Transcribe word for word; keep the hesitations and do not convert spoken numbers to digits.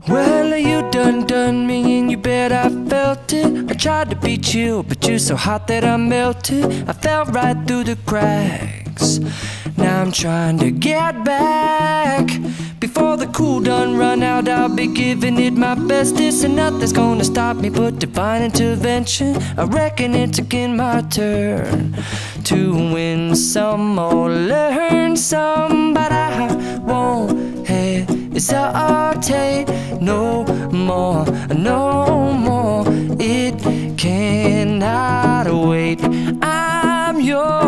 Well, you done done me and you bet I felt it. I tried to be chill, but you're so hot that I melted. I fell right through the cracks. Now I'm trying to get back. Before the cool done run out, I'll be giving it my bestest, and nothing's gonna stop me but divine intervention. I reckon it's again my turn to win some or learn some, but I won't hesitate no more, no more. It cannot wait. I'm yours.